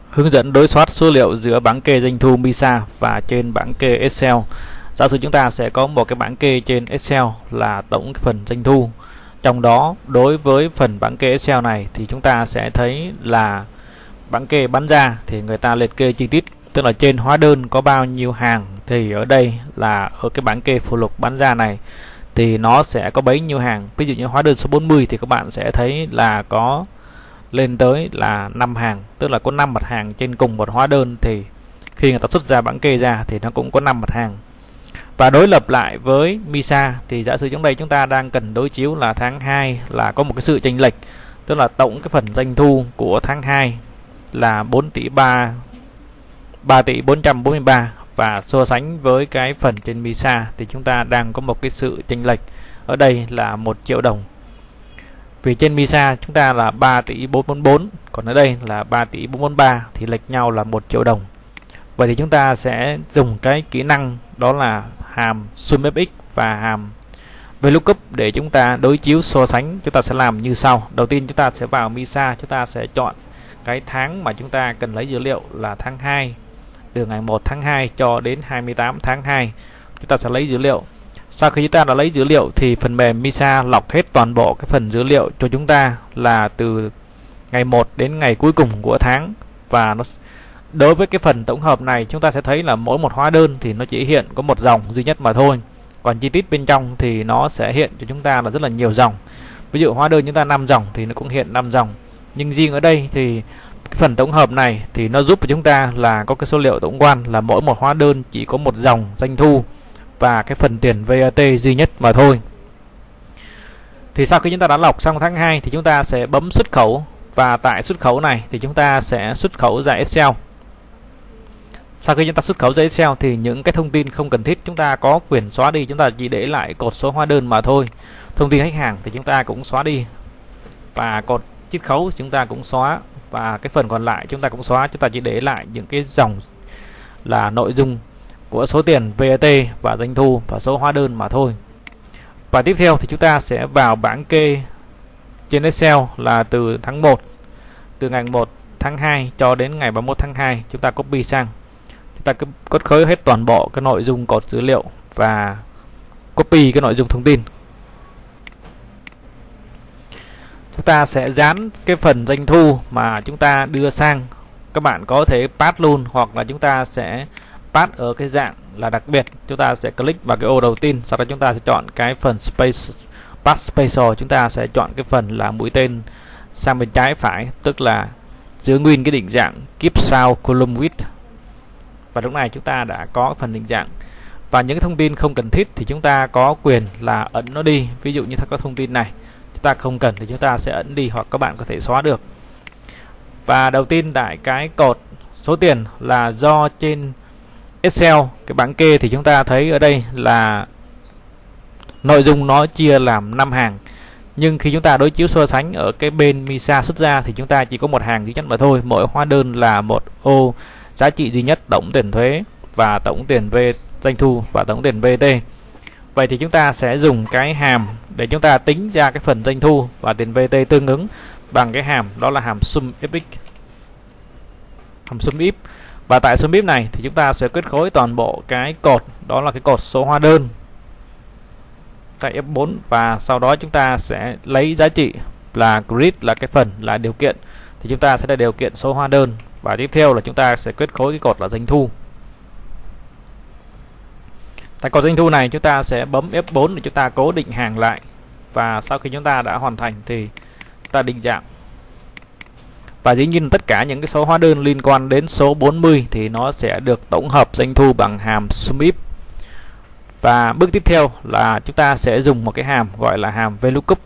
Hướng dẫn đối soát số liệu giữa bảng kê doanh thu MISA và trên bảng kê Excel. Giả sử chúng ta sẽ có một cái bảng kê trên Excel là tổng phần doanh thu. Trong đó đối với phần bảng kê Excel này thì chúng ta sẽ thấy là bảng kê bán ra thì người ta liệt kê chi tiết, tức là trên hóa đơn có bao nhiêu hàng, thì ở đây là ở cái bảng kê phụ lục bán ra này thì nó sẽ có bấy nhiêu hàng. Ví dụ như hóa đơn số 40 thì các bạn sẽ thấy là có lên tới là 5 hàng, tức là có 5 mặt hàng trên cùng một hóa đơn, thì khi người ta xuất ra bảng kê ra thì nó cũng có 5 mặt hàng. Và đối lập lại với MISA thì giả sử trong đây chúng ta đang cần đối chiếu là tháng 2 là có một cái sự chênh lệch, tức là tổng cái phần doanh thu của tháng 2 là 4 tỷ 3 tỷ 443, và so sánh với cái phần trên MISA thì chúng ta đang có một cái sự chênh lệch ở đây là 1 triệu đồng. Vì trên MISA chúng ta là 3 tỷ 444, còn ở đây là 3 tỷ 443 thì lệch nhau là 1 triệu đồng. Vậy thì chúng ta sẽ dùng cái kỹ năng đó là hàm SUMFX và hàm VLOOKUP để chúng ta đối chiếu so sánh. Chúng ta sẽ làm như sau. Đầu tiên chúng ta sẽ vào MISA, chúng ta sẽ chọn cái tháng mà chúng ta cần lấy dữ liệu là tháng 2, từ ngày 1 tháng 2 cho đến 28 tháng 2. Chúng ta sẽ lấy dữ liệu. Sau khi chúng ta đã lấy dữ liệu thì phần mềm MISA lọc hết toàn bộ cái phần dữ liệu cho chúng ta là từ ngày 1 đến ngày cuối cùng của tháng. Và đối với cái phần tổng hợp này chúng ta sẽ thấy là mỗi một hóa đơn thì nó chỉ hiện có một dòng duy nhất mà thôi. Còn chi tiết bên trong thì nó sẽ hiện cho chúng ta là rất là nhiều dòng. Ví dụ hóa đơn chúng ta 5 dòng thì nó cũng hiện 5 dòng. Nhưng riêng ở đây thì cái phần tổng hợp này thì nó giúp cho chúng ta là có cái số liệu tổng quan là mỗi một hóa đơn chỉ có một dòng doanh thu và cái phần tiền VAT duy nhất mà thôi. Thì sau khi chúng ta đã lọc xong tháng 2 thì chúng ta sẽ bấm xuất khẩu, và tại xuất khẩu này thì chúng ta sẽ xuất khẩu ra Excel. Sau khi chúng ta xuất khẩu ra Excel thì những cái thông tin không cần thiết chúng ta có quyền xóa đi, chúng ta chỉ để lại cột số hóa đơn mà thôi. Thông tin khách hàng thì chúng ta cũng xóa đi, và cột chiết khấu chúng ta cũng xóa, và cái phần còn lại chúng ta cũng xóa. Chúng ta chỉ để lại những cái dòng là nội dung của số tiền VAT và doanh thu và số hóa đơn mà thôi. Và tiếp theo thì chúng ta sẽ vào bảng kê trên Excel là từ tháng 1, từ ngày 1 tháng 2 cho đến ngày 31 tháng 2. Chúng ta copy sang, chúng ta cứ cốt khới hết toàn bộ cái nội dung cột dữ liệu và copy cái nội dung thông tin. Chúng ta sẽ dán cái phần doanh thu mà chúng ta đưa sang. Các bạn có thể pass luôn, hoặc là chúng ta sẽ pass ở cái dạng là đặc biệt. Chúng ta sẽ click vào cái ô đầu tiên, sau đó chúng ta sẽ chọn cái phần space, pass special. Chúng ta sẽ chọn cái phần là mũi tên sang bên trái phải, tức là giữ nguyên cái định dạng keep sound column width. Và lúc này chúng ta đã có phần định dạng. Và những cái thông tin không cần thiết thì chúng ta có quyền là ẩn nó đi. Ví dụ nhưถ้าcó thông tin này chúng ta không cần thì chúng ta sẽ ẩn đi, hoặc các bạn có thể xóa được. Và đầu tiên tại cái cột số tiền là do trên Excel cái bảng kê thì chúng ta thấy ở đây là nội dung nó chia làm 5 hàng. Nhưng khi chúng ta đối chiếu so sánh ở cái bên MISA xuất ra thì chúng ta chỉ có một hàng duy nhất mà thôi. Mỗi hóa đơn là một ô giá trị duy nhất, tổng tiền thuế và tổng tiền doanh thu và tổng tiền VAT. Vậy thì chúng ta sẽ dùng cái hàm để chúng ta tính ra cái phần doanh thu và tiền VAT tương ứng bằng cái hàm đó là hàm SUMFX, hàm SUMIF. Và tại SUMIF này thì chúng ta sẽ kết khối toàn bộ cái cột đó là cái cột số hóa đơn tại F4, và sau đó chúng ta sẽ lấy giá trị là grid là cái phần là điều kiện, thì chúng ta sẽ là điều kiện số hóa đơn, và tiếp theo là chúng ta sẽ kết khối cái cột là doanh thu. Tại cột doanh thu này chúng ta sẽ bấm F4 để chúng ta cố định hàng lại, và sau khi chúng ta đã hoàn thành thì ta định dạng. Và dĩ nhiên tất cả những cái số hóa đơn liên quan đến số 40 thì nó sẽ được tổng hợp doanh thu bằng hàm SUMIF. Và bước tiếp theo là chúng ta sẽ dùng một cái hàm gọi là hàm VLOOKUP.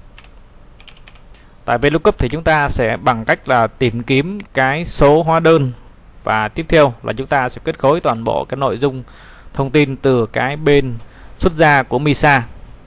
Tại VLOOKUP thì chúng ta sẽ bằng cách là tìm kiếm cái số hóa đơn, và tiếp theo là chúng ta sẽ kết khối toàn bộ cái nội dung thông tin từ cái bên xuất ra của MISA.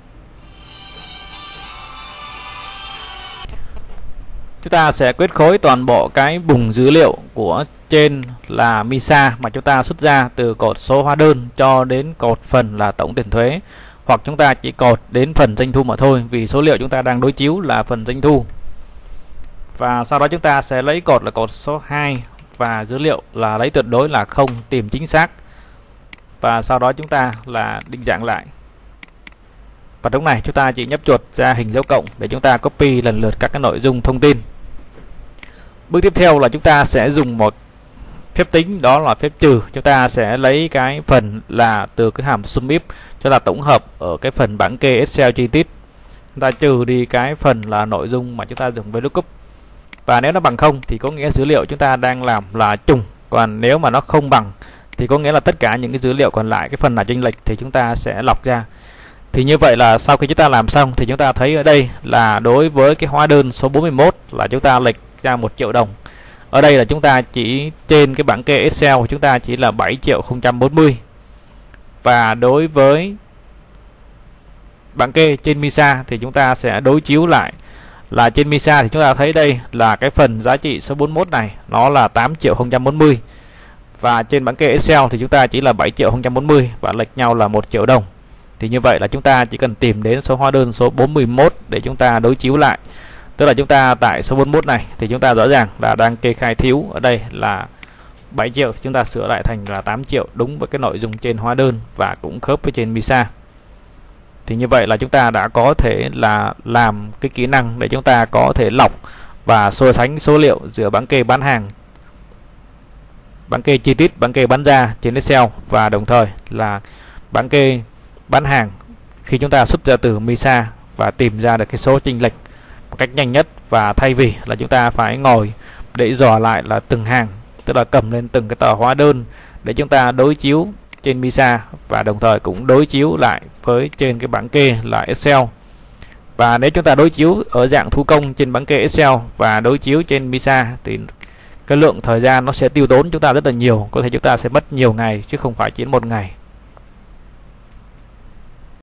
Chúng ta sẽ kết khối toàn bộ cái vùng dữ liệu của trên là MISA mà chúng ta xuất ra từ cột số hóa đơn cho đến cột phần là tổng tiền thuế, hoặc chúng ta chỉ cột đến phần doanh thu mà thôi, vì số liệu chúng ta đang đối chiếu là phần doanh thu. Và sau đó chúng ta sẽ lấy cột là cột số 2 và dữ liệu là lấy tuyệt đối là không tìm chính xác. Và sau đó chúng ta là định dạng lại. Và lúc này chúng ta chỉ nhấp chuột ra hình dấu cộng để chúng ta copy lần lượt các cái nội dung thông tin. Bước tiếp theo là chúng ta sẽ dùng một phép tính, đó là phép trừ. Chúng ta sẽ lấy cái phần là từ cái hàm sum if cho là tổng hợp ở cái phần bảng kê Excel chi tiết. Chúng ta trừ đi cái phần là nội dung mà chúng ta dùng với lookup. Và nếu nó bằng 0 thì có nghĩa dữ liệu chúng ta đang làm là trùng. Còn nếu mà nó không bằng thì có nghĩa là tất cả những cái dữ liệu còn lại, cái phần nào chênh lệch thì chúng ta sẽ lọc ra. Thì như vậy là sau khi chúng ta làm xong thì chúng ta thấy ở đây là đối với cái hóa đơn số 41 là chúng ta lệch ra 1 triệu đồng. Ở đây là chúng ta chỉ trên cái bảng kê Excel của chúng ta chỉ là 7.040. Và đối với bảng kê trên MISA thì chúng ta sẽ đối chiếu lại là trên MISA thì chúng ta thấy đây là cái phần giá trị số 41 này nó là 8.040. Và trên bảng kê Excel thì chúng ta chỉ là 7.040 và lệch nhau là 1 triệu đồng. Thì như vậy là chúng ta chỉ cần tìm đến số hóa đơn số 41 để chúng ta đối chiếu lại. Tức là chúng ta tại số 41 này thì chúng ta rõ ràng là đang kê khai thiếu, ở đây là 7 triệu, chúng ta sửa lại thành là 8 triệu đúng với cái nội dung trên hóa đơn và cũng khớp với trên MISA. Thì như vậy là chúng ta đã có thể là làm cái kỹ năng để chúng ta có thể lọc và so sánh số liệu giữa bảng kê bán hàng, bảng kê chi tiết, bảng kê bán ra trên Excel và đồng thời là bảng kê bán hàng khi chúng ta xuất ra từ MISA và tìm ra được cái số chênh lệch một cách nhanh nhất. Và thay vì là chúng ta phải ngồi để dò lại là từng hàng, tức là cầm lên từng cái tờ hóa đơn để chúng ta đối chiếu trên MISA và đồng thời cũng đối chiếu lại với trên cái bảng kê là Excel. Và nếu chúng ta đối chiếu ở dạng thủ công trên bảng kê Excel và đối chiếu trên MISA thì cái lượng thời gian nó sẽ tiêu tốn chúng ta rất là nhiều, có thể chúng ta sẽ mất nhiều ngày chứ không phải chỉ một ngày.